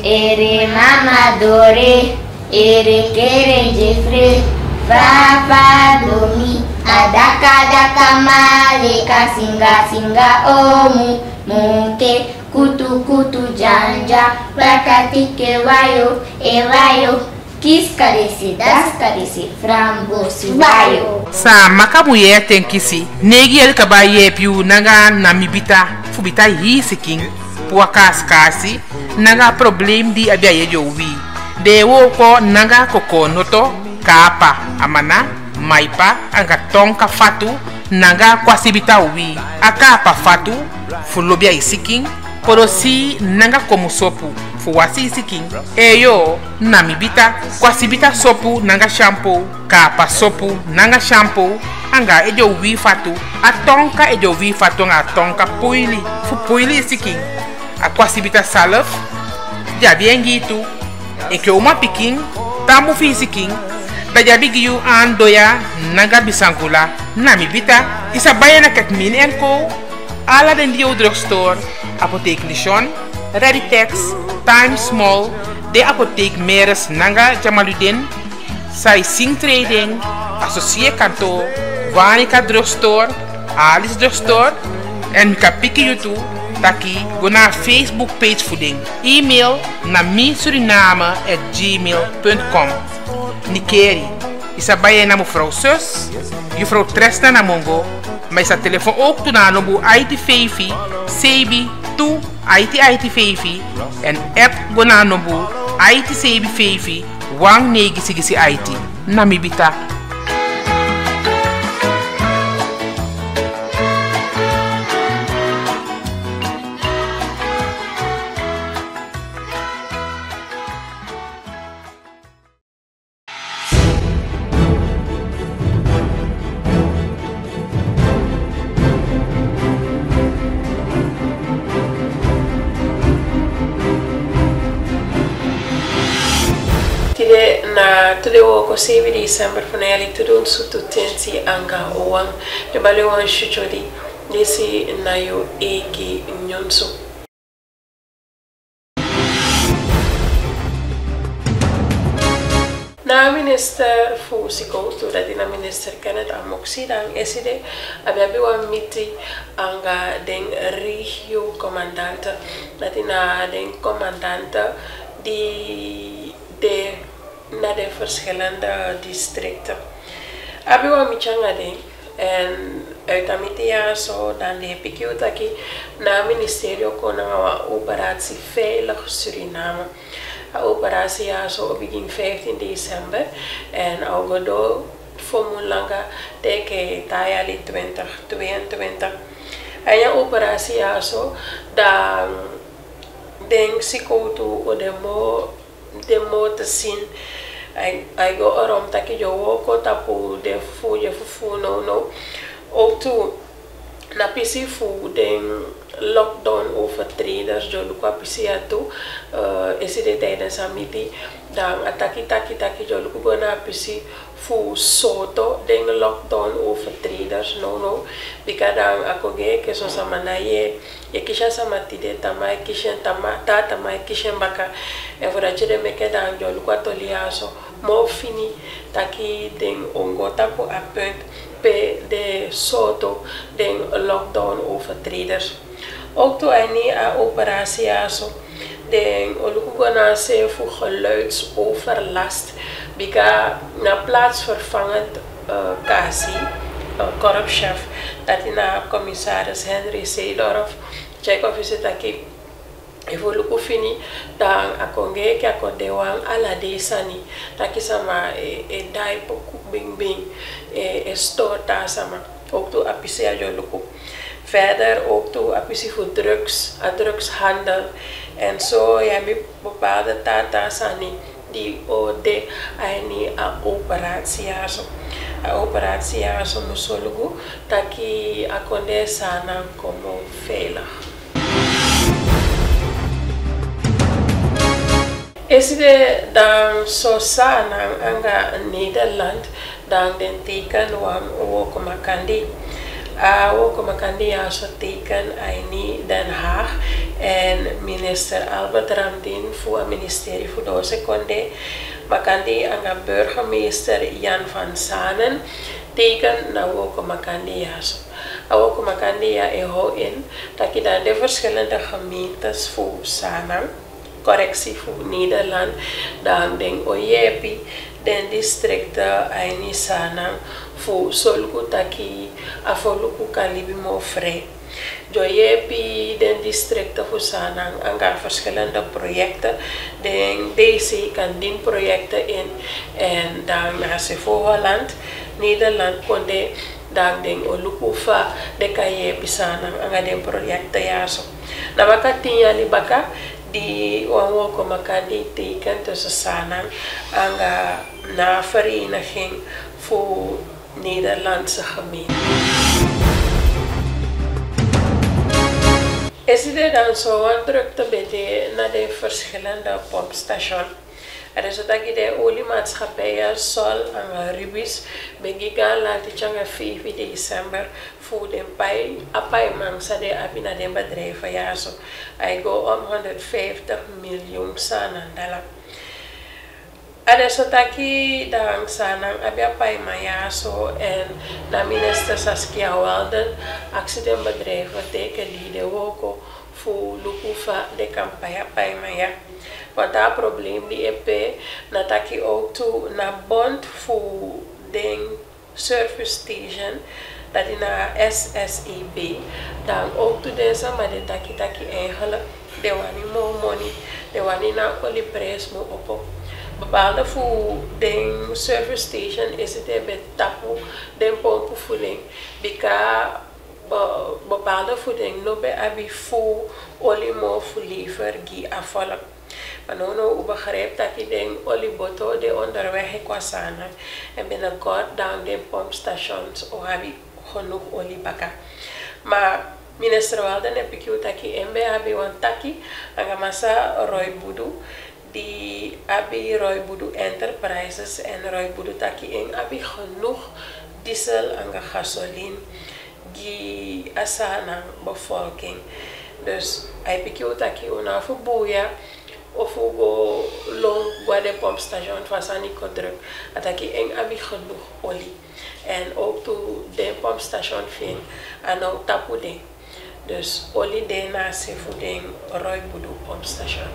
Ere mama dore, ere kere jefre, papa domi, adaka daka maleka singa singa omu, muke kutu kutu janja, prakatike wayo, ewayo, kis karisi, das karisi, frambosi wayo. Sa makamu ye tenkisi, negi el kabaye piu naga namibita, fubita hi siking, puakas kasi, naga problem di abia ye jowi. De wo ko naga koko noto, kapa, amana, maipa, anga tonka fatu, naga kwasibita wi. Akapa fatu, fulobia isiking, porosi naga komu sopu, fuwasi isiking. Eyo, namibita, kwasibita sopu, naga shampoo, kapa sopu, naga shampoo, anga ejo wi fatu, atonka ejo wi fatu nga tonka puili, fu puili isiking. Akwasibita salaf, jabi engitu, eke uma piking, tamu fisiking, da jabi giyu an doya, naga bisangula, namibita, isabaya na kakmin enko, ala den dio drugstore, apotheek Lishon, Reditex, Time Small, de apotheek Meres Nanga Jamaludin, Sai Sing Trading, Associé Kanto, Vanica Drugstore, Alice Drugstore, en mika piki YouTube, taki go na Facebook page voeding. E-mail na minsuriname@gmail.com. Nikeri. Isabaye na mevrouw Sus, juffrouw Tresna na Mongo, maar is dat telefoon ook toe na nobu IT Favi, Sebi, toe IT Favi, en app go na nobu IT Sebi Favi, wang negi sigisi IT, namibita. Today ko 7 December fanayali tudun sututensi anga owang de balewan shujodi desi nayo egi nyonso. Na minister fusiko to dat na minister Kenneth Amoksi dan eside abiabi wa miti anga den regio comandante dat na den comandante di de na de verschillende districten. Abiwa michanga ding en uit Amitia zo dan de pikutaki na ministerio kon na operatie Veilig Suriname. A operatie ja zo begin 15 December en algodo formulanga teke tayali 2022. En ja operatie ja zo dan denk sikotu o de mo te zien. I go around taki jo woko tapu de fufu no. Ook toe na pisi fu den lockdown overtreders jo lukwa pisi atu esi de tijdens amiti dan ataki jo lukwa na pisi fu soto den lockdown overtreders no bika dan akoge ke so samana ye kisha samati de tamai kishen tamai kishen baka e fora chede meke dan jo lukwa toliaso mo fini taki den ongota po a punt pe de soto den lockdown overtreders. Ook toen hij niet aan operatie aso, den olukugana se voor geluidsoverlast, bika na plaatsvervangend kasi korpschef dat na commissaris Henry Seedorf check of is het aki evolu fini dan akonge ki akondewan ala desani taki sama dai poku bing storta sama ook toe apisia jo luku. Verder ook toe apisi voor drugshandel en zo hebben bepaalde tatasani die ode aini a operatie aso. A operatie aso musolugu taki akonde sana como veilig. Is de dan zo sana anga Nederland dan den teken wan ook makandi. Ook makandi ya so teken aini Den Haag en minister Albert Ramdin voor het ministerie voor de seconde makandi anga burgemeester Jan van Zanen teken na ook makandi ya so ook makandi ya in dat je dan de verschillende gemeentes voor Sanang correctie voor Nederland dan denk oyepi den districten aini Sanang voor solku taki afoluku kalibi mo vrij. Joyepi den districten voor Sanang anga verschillende projecten. Den DC kan din projecten in en dan naar se voor Holland, Nederland konde dan den olukufa de kayepi Sanang anga den projecten ja zo. Na wakati libaka die wako makandi teken tussen Sanang anga na vereniging voor Nederlandse gemeente. Is er dan zo'n drukte bij naar de verschillende pompstations? Er is ook de oliemaatschappijen Sol en Rubis begigan laten 5 december voor de pai mangsa de abina de bedrijven ja zo. Hij go om 150 miljoen sanandala. Adesso taki dan Sanang abia pai maya so en na minister Saskia Walden accidentbedrijven teken die de woko voor lukufa de campagne pai maya. Want dat probleem die EP na taki ook toe na bond voor de service station dat in na SSEB dan ook toe deze maar de taki eigenlijk de wani mo money de wani na oli prijs mo op. Bepaalde voor de service station is het bij tapu de pompenvoeding. Bika bepaalde voeding no bij abi voor olimo voor liever gi afvallen. Maar nu u begrijpt dat je de olieboto de onderweg qua sana en binnenkort dan de pompstations o abi genoeg oliebaka. Maar minister Walden heb ik u taki embe abi want taki angamasa Roy Budu. Die abi Roy Budu Enterprises en Roy Budu taki en abi genoeg diesel en gasoline die asana bevolking. Dus hij pikje taki una verboeien of go long qua de pompstation van Sanico druk. Ataki en abi genoeg olie en ook toe de pompstation vind en ook tapu ding. Dus olie de na se voeding Roy Budu pompstation.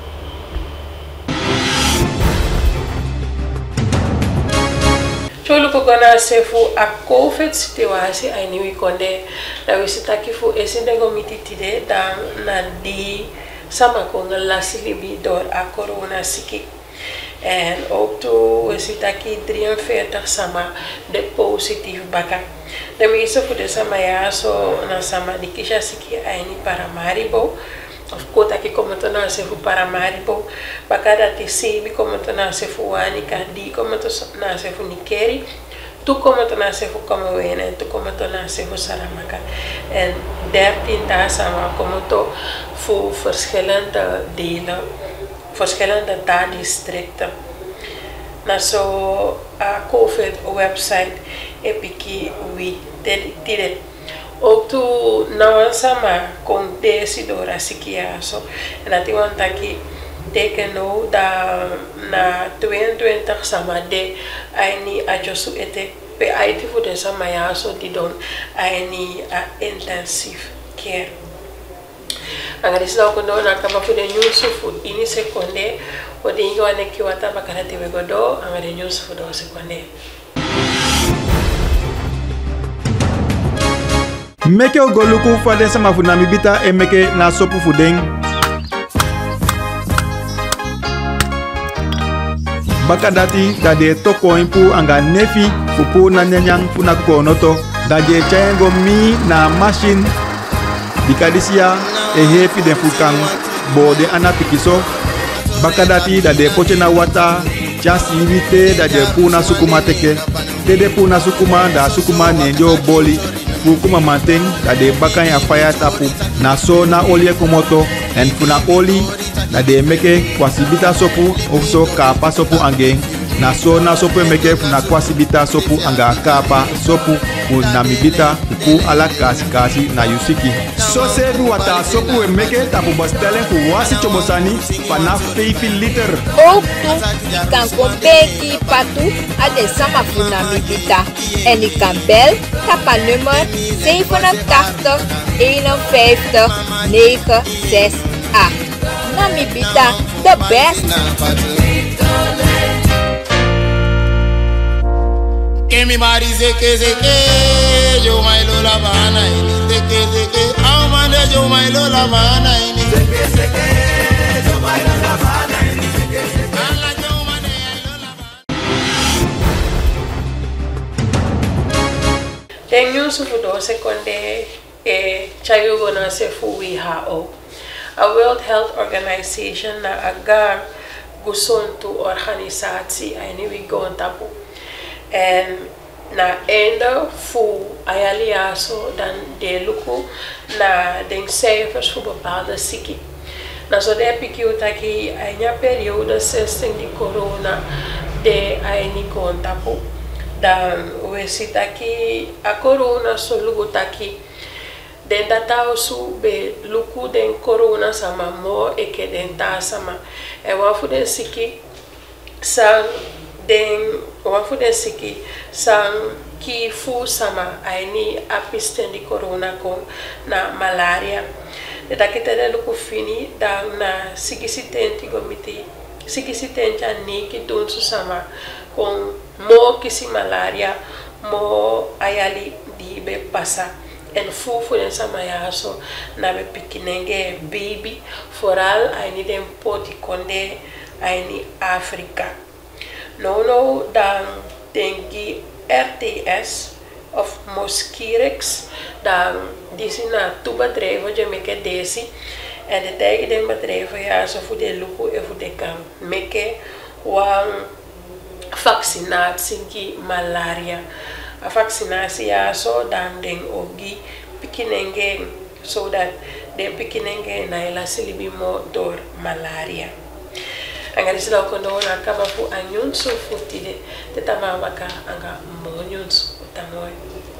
Cholo ko gana sefu a COVID situatie ai ni wikonde da wisitaki fu esindengo mititide dan na di sama ko ngalasi libi door a corona siki en ook to wisitaki 43 sama de positief baka de meeste fu de sama ya so na sama di kisha siki ai ni Paramaribo of kota ki kometo na sefu Paramaribo bakada ti sebi kometo na sefu Wanica di kometo na sefu Nikeri tu kometo na sefu Komowene en tu kometo na sefu Saramaka en 13 dagen sama kometo voor verschillende delen verschillende districten na so COVID website epiki wi tide ook tu na sama con desidora sikiaso en ati wantaki teken no da na 22 sama de aini ajosu ete pe aiti fu de sama ya so di don aini intensive care angari sila ko no na kama fu de news fu ini sekonde o de ingo ane kiwata bakara te wegodo angari news fu do sekonde. Meke o goluku fade sama fu namibita e meke na sopu fu deng. Bakadati da de toko impu anga nefi fu pu na nyanyang fu na konoto da je chayengo mi na machine dikadisia e hefi de fukan bo de ana pikiso. Bakadati da de poche na wata just invite da de pu na sukuma teke de pu na sukuma da sukuma nenjo boli Fukuma manteng da de bakan ya fire tapu na so na olie komoto en funa oli da de meke kwasibita sopu of so kapa sopu angeng na so na sopu meke fu na kwasibita sopu anga kapa sopu fu namibita fu ala kasi na yusiki. So sevi wata sopu meke tapu bastelen fu wasi chobosani pana 5 liter. Ook toe kan kompeki patu ade sama fu namibita. En ik kan bel tapa nummer 87 51 968. Namibita, the best. Que mi mari zeke yo mailo la bana ini zeke amande yo mailo la bana ini zeke yo mailo la bana ini zeke ala yo mane mailo la bana. Tenho sufudo seconde chayo gona se WHO. A World Health Organization na agar gusontu organisatie aini we go tapu en na enda fu ayaliaso dan de luku na den cijfers voor bepaalde ziekte. Na zo de pikiuta ki ainya periode 16 di corona de aini go tapu dan we sitaki a corona so lugu taki den datao su be luku den corona sama mo eke den ta sama e wafu den siki sang den wafu den siki sang ki fu sama aini apisten di corona kon na malaria de takite de luku fini dan na siki sitenti gomiti siki sitencha ni ki don su sama kon mo kisi malaria mo ayali di be pasa en fufu den sama yaso na be pikinenge baby foral aini den poti konde aini Afrika no dan dengi RTS of Mosquirix dan disi na tu bedrijven je meke desi en de tegen den bedrijven yaso fu de luku e fu de kan meke wan vaccinatie ki malaria a vaccinatie yaso dan den ogi pikinenge so that den pikinenge na ila silibi mo door malaria anga sila kondo na kaba fu anyun so futide te tamama ka anga monyun so tamoy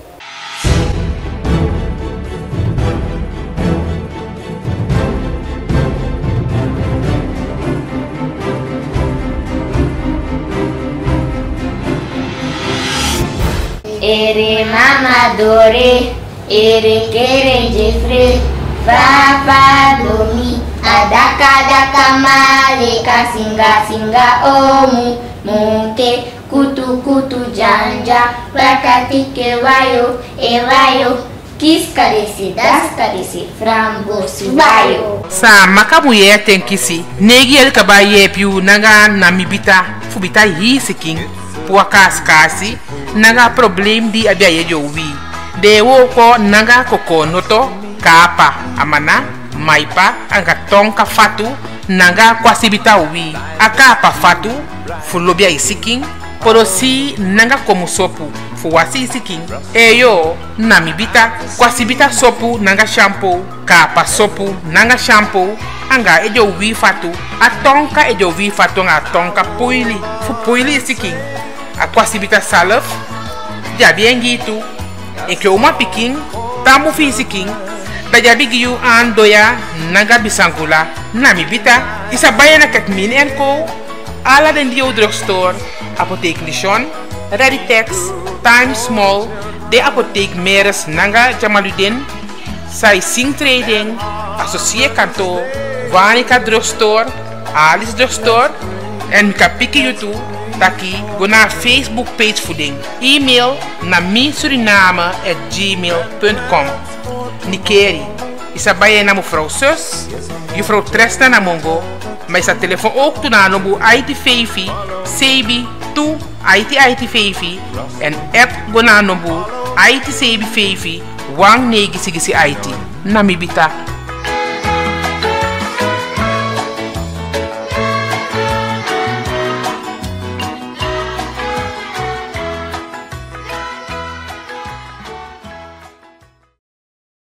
Ere mama dore, ere kere jefre, papa domi, adaka male kasinga singa omu, monte kutu janja, prakatike wayo, ewayo, kiskarisi, daskarisi, frambosi wayo. Sa maka mulher tem kisi, negi el kabaye piu nanga namibita, fubita hi siking, puakas kasi, naga problem di abiaye jowi de wo ko naga kokonoto kapa amana maipa anga tonka fatu naga kwasibita wi akapa fatu fulobia isiking porosi naga komusopu fuwasi isiking eyo namibita kwasibita sopu naga shampoo kapa sopu naga shampoo anga ejo wi fatu atonka ejo wi fatu nga tonka puili fu puili isiking akwasibita salaf jabi engitu e que uma pikin tamu fisiking da jabi giu an doya naga bisangula namibita isa bayana katmin en ko ala den dio drugstore apotheek Lishon Reditex Time Small de apotheek Meres naga Jamaludin sai sing trading associé kanto Vanica drugstore Alice drugstore en mika piki YouTube taki go na Facebook page voeding. E-mail na misuriname@gmail.com. Nikeri. Isa baie na mevrouw Sus, juffrouw Tresna na Mongo, maar isa telefoon ook toe na nobu IT5, Sebi 2 IT5 en app go na nobu IT Sebi 5 Wang Negi Sigisi IT. Namibita.